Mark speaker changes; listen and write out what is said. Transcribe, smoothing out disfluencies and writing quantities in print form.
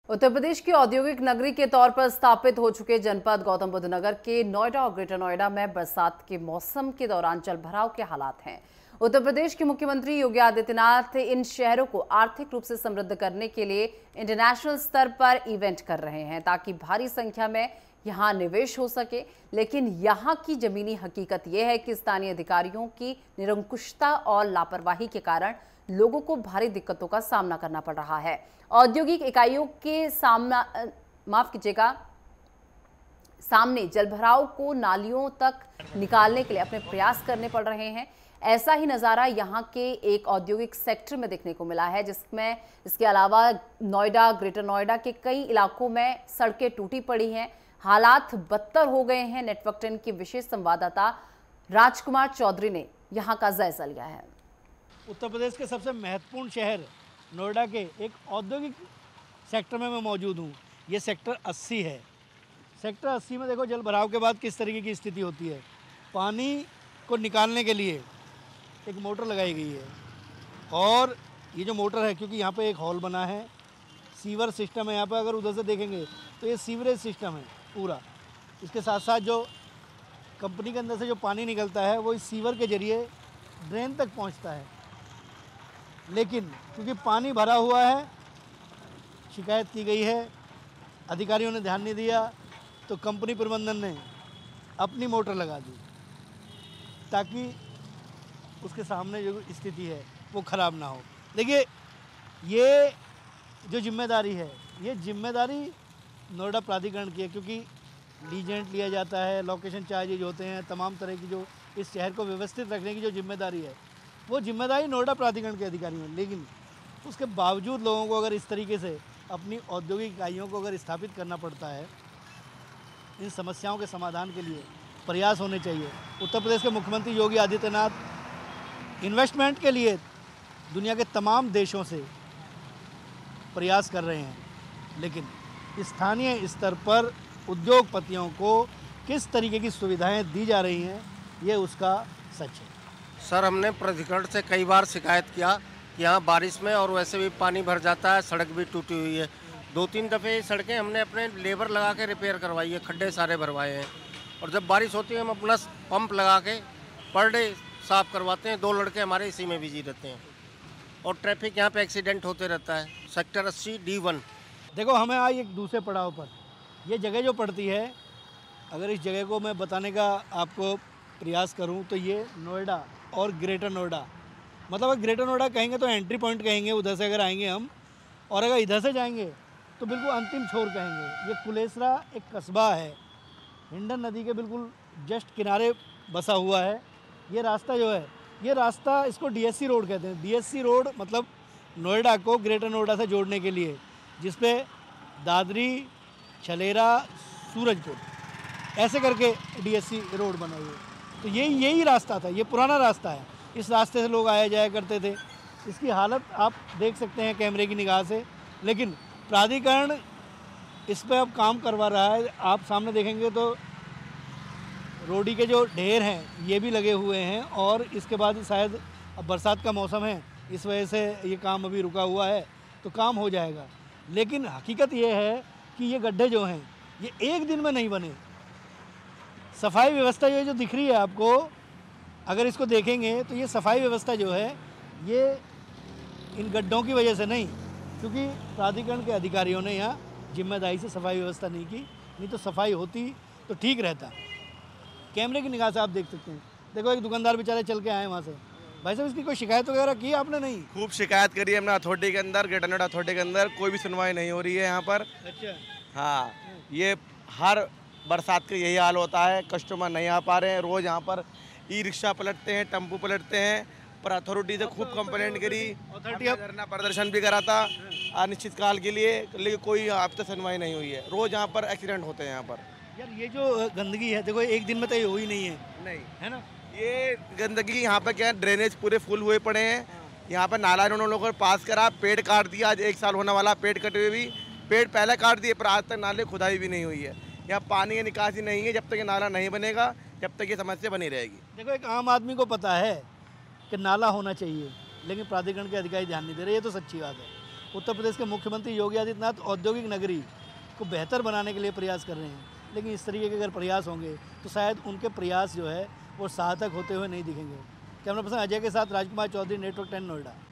Speaker 1: उत्तर प्रदेश की औद्योगिक नगरी के तौर पर स्थापित हो चुके जनपद गौतम बुद्ध नगर के नोएडा और ग्रेटर नोएडा में बरसात के मौसम के दौरान जलभराव के हालात हैं। उत्तर प्रदेश के मुख्यमंत्री योगी आदित्यनाथ इन शहरों को आर्थिक रूप से समृद्ध करने के लिए इंटरनेशनल स्तर पर इवेंट कर रहे हैं ताकि भारी संख्या में यहां निवेश हो सके। लेकिन यहां की जमीनी हकीकत यह है कि स्थानीय अधिकारियों की निरंकुशता और लापरवाही के कारण लोगों को भारी दिक्कतों का सामना करना पड़ रहा है। औद्योगिक इकाइयों के सामने जलभराव को नालियों तक निकालने के लिए अपने प्रयास करने पड़ रहे हैं। ऐसा ही नज़ारा यहां के एक औद्योगिक सेक्टर में देखने को मिला है, जिसमें इसके अलावा नोएडा, ग्रेटर नोएडा के कई इलाकों में सड़कें टूटी पड़ी हैं, हालात बदतर हो गए हैं। नेटवर्क 10 के विशेष संवाददाता राजकुमार चौधरी ने यहां का जायजा लिया है।
Speaker 2: उत्तर प्रदेश के सबसे महत्वपूर्ण शहर नोएडा के एक औद्योगिक सेक्टर में मैं मौजूद हूँ। ये सेक्टर 80 है। सेक्टर 80 में देखो जलभराव के बाद किस तरीके की स्थिति होती है। पानी को निकालने के लिए एक मोटर लगाई गई है और ये जो मोटर है, क्योंकि यहाँ पे एक हॉल बना है, सीवर सिस्टम है यहाँ पे। अगर उधर से देखेंगे तो ये सीवरेज सिस्टम है पूरा। इसके साथ साथ जो कंपनी के अंदर से जो पानी निकलता है वो इस सीवर के जरिए ड्रेन तक पहुँचता है। लेकिन क्योंकि पानी भरा हुआ है, शिकायत की गई है, अधिकारियों ने ध्यान नहीं दिया, तो कंपनी प्रबंधन ने अपनी मोटर लगा दी ताकि उसके सामने जो स्थिति है वो ख़राब ना हो। देखिए, ये जो जिम्मेदारी है, ये जिम्मेदारी नोएडा प्राधिकरण की है, क्योंकि लीजेंट लिया जाता है, लोकेशन चार्जेज होते हैं, तमाम तरह की जो इस शहर को व्यवस्थित रखने की जो जिम्मेदारी है वो जिम्मेदारी नोएडा प्राधिकरण के अधिकारियों है। लेकिन उसके बावजूद लोगों को अगर इस तरीके से अपनी औद्योगिक इकाइयों को अगर स्थापित करना पड़ता है, इन समस्याओं के समाधान के लिए प्रयास होने चाहिए। उत्तर प्रदेश के मुख्यमंत्री योगी आदित्यनाथ इन्वेस्टमेंट के लिए दुनिया के तमाम देशों से प्रयास कर रहे हैं, लेकिन स्थानीय स्तर पर उद्योगपतियों को किस तरीके की सुविधाएं दी जा रही हैं, ये उसका सच है।
Speaker 3: सर, हमने प्राधिकरण से कई बार शिकायत किया कि यहाँ बारिश में और वैसे भी पानी भर जाता है, सड़क भी टूटी हुई है। 2-3 दफ़े सड़कें हमने अपने लेबर लगा के रिपेयर करवाई है, खड्डे सारे भरवाए हैं। और जब बारिश होती है हम अपना पंप लगा के पर डे साफ़ करवाते हैं। 2 लड़के हमारे इसी में बिजी रहते हैं और ट्रैफिक यहाँ पे एक्सीडेंट होते रहता है। Sector 80 D1।
Speaker 2: देखो, हमें आज एक दूसरे पड़ाव पर ये जगह जो पड़ती है, अगर इस जगह को मैं बताने का आपको प्रयास करूं तो ये नोएडा और ग्रेटर नोएडा, मतलब अगर ग्रेटर नोएडा कहेंगे तो एंट्री पॉइंट कहेंगे, उधर से अगर आएंगे हम, और अगर इधर से जाएंगे तो बिल्कुल अंतिम छोर कहेंगे। ये कुलेसरा एक कस्बा है, हिंडन नदी के बिल्कुल जस्ट किनारे बसा हुआ है। ये रास्ता जो है, ये रास्ता इसको DSC रोड कहते हैं। DSC रोड मतलब नोएडा को ग्रेटर नोएडा से जोड़ने के लिए, जिसपे दादरी, छलेरा, सूरजपुर ऐसे करके DSC रोड बना हुआ है। तो यही रास्ता था, ये पुराना रास्ता है। इस रास्ते से लोग आया जाया करते थे। इसकी हालत आप देख सकते हैं कैमरे की निगाह से। लेकिन प्राधिकरण इस पर अब काम करवा रहा है। आप सामने देखेंगे तो रोडी के जो ढेर हैं ये भी लगे हुए हैं, और इसके बाद शायद अब बरसात का मौसम है, इस वजह से ये काम अभी रुका हुआ है, तो काम हो जाएगा। लेकिन हकीकत ये है कि ये गड्ढे जो हैं ये एक दिन में नहीं बने। सफाई व्यवस्था ये जो दिख रही है आपको, अगर इसको देखेंगे तो ये सफाई व्यवस्था जो है ये इन गड्ढों की वजह से नहीं, क्योंकि प्राधिकरण के अधिकारियों ने यहाँ जिम्मेदारी से सफाई व्यवस्था नहीं की, नहीं तो सफाई होती तो ठीक रहता। कैमरे की निगाह से आप देख सकते हैं। देखो, एक दुकानदार बेचारे चल के आए वहाँ से। भाई साहब, इसकी कोई शिकायत वगैरह की आपने? नहीं,
Speaker 4: खूब शिकायत करी है हमने अथॉरिटी के अंदर, ग्रेटर नोएडा अथॉरिटी के अंदर, कोई भी सुनवाई नहीं हो रही है यहाँ पर।
Speaker 2: अच्छा।
Speaker 4: हाँ, ये हर बरसात का यही हाल होता है, कस्टमर नहीं आ पा रहे हैं। रोज़ यहाँ पर ई-रिक्शा पलटते हैं, टेम्पो पलटते हैं, पर अथॉरिटी से खूब कंप्लेंट करी, अथॉरिटी धरना प्रदर्शन भी करा था अनिश्चितकाल के लिए, लेकिन कोई अब तक सुनवाई नहीं हुई है। रोज़ यहाँ पर एक्सीडेंट होते हैं यहाँ पर।
Speaker 2: यार, ये जो गंदगी है, देखो एक दिन में तो ये हुई नहीं है,
Speaker 4: नहीं
Speaker 2: है ना?
Speaker 4: ये गंदगी यहाँ पर क्या है, ड्रेनेज पूरे फुल हुए पड़े हैं। यहाँ पर नाला इन्होंने लोगों को पास करा, पेड़ काट दिया। आज 1 साल होने वाला, पेड़ कटे हुए भी, पेड़ पहले काट दिए, पर आज तक नाले खुदाई भी नहीं हुई है। यहाँ पानी की निकासी नहीं है। जब तक ये नाला नहीं बनेगा, जब तक ये समस्या बनी रहेगी।
Speaker 2: देखो, एक आम आदमी को पता है कि नाला होना चाहिए, लेकिन प्राधिकरण के अधिकारी ध्यान नहीं दे रहे, ये तो सच्ची बात है। उत्तर प्रदेश के मुख्यमंत्री योगी आदित्यनाथ औद्योगिक नगरी को बेहतर बनाने के लिए प्रयास कर रहे हैं, लेकिन इस तरीके के अगर प्रयास होंगे तो शायद उनके प्रयास जो है वो सार्थक होते हुए नहीं दिखेंगे। कैमरा पर्सन अजय के साथ राजकुमार चौधरी, नेटवर्क 10 नोएडा।